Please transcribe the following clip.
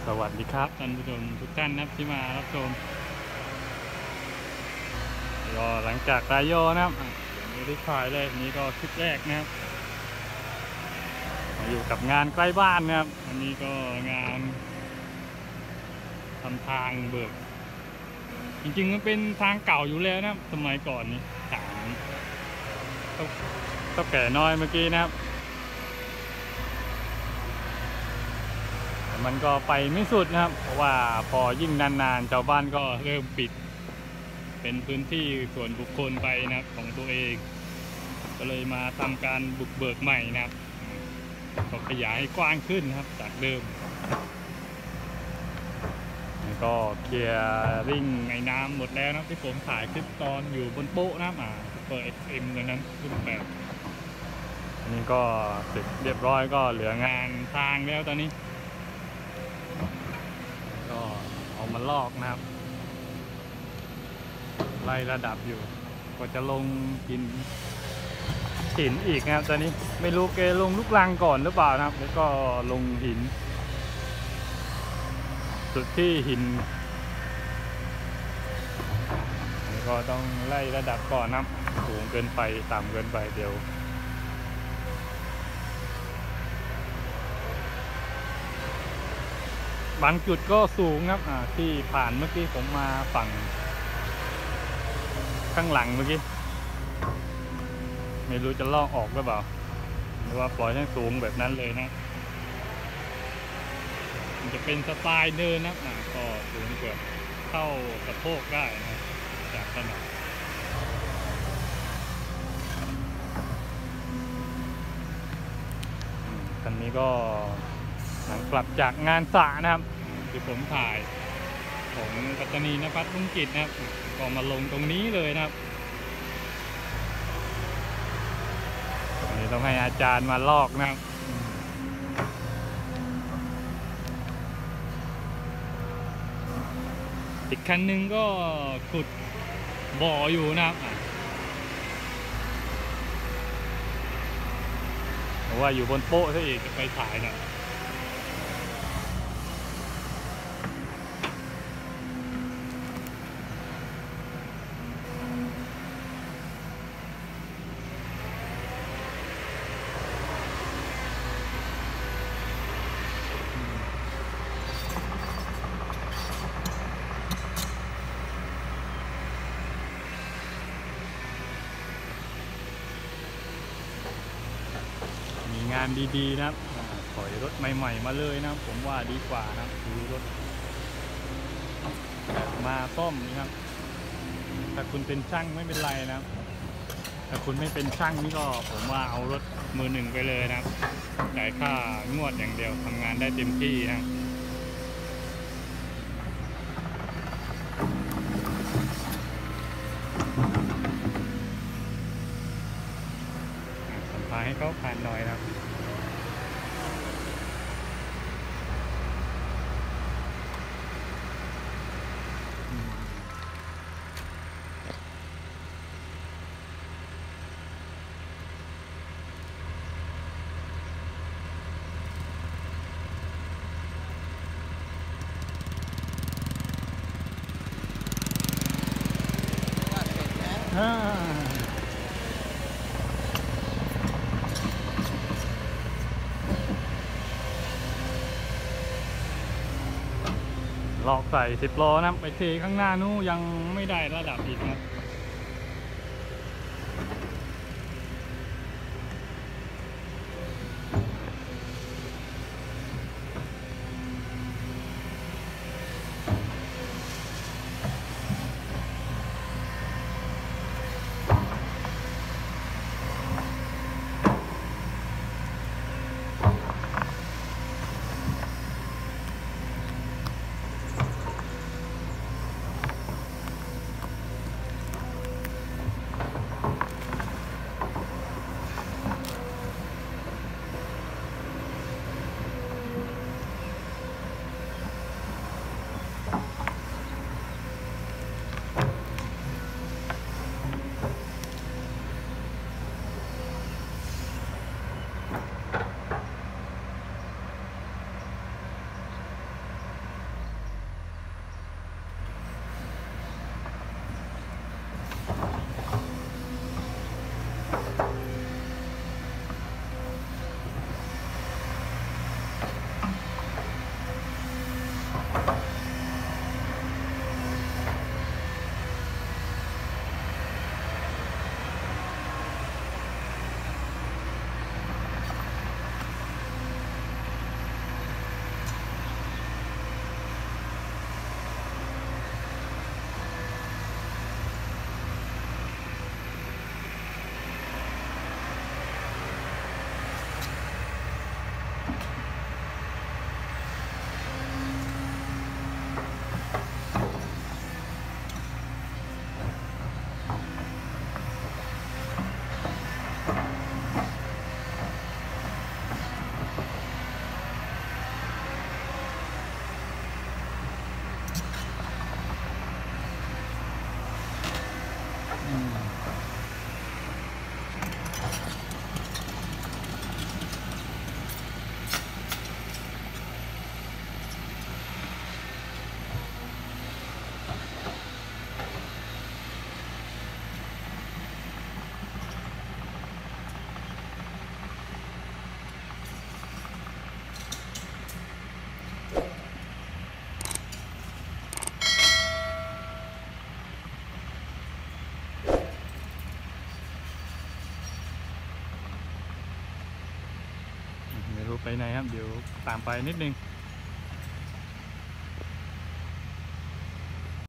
สวัสดีครับท่านผู้ชมทุกท่านนะครับที่มารับชมก็หลังจากรายย่อนะครับอย่างนี้ได้ถ่ายเลยนี้ก็คลิปแรกนะครับมาอยู่กับงานใกล้บ้านนะครับอันนี้ก็งานทำทางเบิกจริงๆมันเป็นทางเก่าอยู่แล้วนะครับสมัยก่อนนี้ถามต้องแก่น้อยเมื่อกี้นะครับมันก็ไปไม่สุดนะครับเพราะว่าพอยิ่งนานๆชาวบ้านก็เริ่มปิดเป็นพื้นที่ส่วนบุคคลไปนะครับของตัวเองก็เลยมาทำการบุกเบิกใหม่นะครับก็ขยายให้กว้างขึ้นนะครับจากเดิมก็เคลียร์ริ่งไอ้น้ำหมดแล้วนะที่ผมถ่ายคลิปตอนอยู่บนโป๊ะนะครับเปิด XM เลยนั้นรุ่นแบบอันนี้ก็เสร็จเรียบร้อยก็เหลืองานทางแล้วตอนนี้ก็เอามาลอกนะครับไล่ระดับอยู่ก็จะลงกินหินอีกนะครับตอนนี้ไม่รู้แกลงลูกรังก่อนหรือเปล่านะครับแล้วก็ลงหินสุดที่หินก็ต้องไล่ระดับก่อนนะครับสูงเกินไปต่ำเกินไปเดี๋ยวบางจุดก็สูงครับที่ผ่านเมื่อกี้ผมมาฝั่งข้างหลังเมื่อกี้ไม่รู้จะลอกออกหรือเปล่าหรือว่าปล่อยให้สูงแบบนั้นเลยนะมันจะเป็นสไตล์เดินนะก็สูงเกือบเข้าสะโพกได้นะจากถนนคันนี้ก็หลังกลับจากงานสระนะครับที่ผมถ่ายของปัตตานีนภัสรุ่งกิจนะครับก็มาลงตรงนี้เลยนะครับอันนี้ต้องให้อาจารย์มาลอกนะครับอีกคันนึงก็ขุดบ่ออยู่นะครับเพราะว่าอยู่บนโป๊ะซะอีกจะไปถ่ายหน่อยงานดีๆนะครับถอยรถใหม่ๆมาเลยนะครับผมว่าดีกว่านะครับซื้อรถมาซ่อมนะครับถ้าคุณเป็นช่างไม่เป็นไรนะครับถ้าคุณไม่เป็นช่างนี่ก็ผมว่าเอารถมือหนึ่งไปเลยนะครับจ่ายค่างวดอย่างเดียวทำงานได้เต็มที่นะสัมภาษณ์ให้เขาผ่านหน่อยนะครับลอกใส่10 ล้อนะไปเทข้างหน้านู้ยังไม่ได้ระดับอีกนะไปไหนครับเดี๋ยวตามไปนิดนึง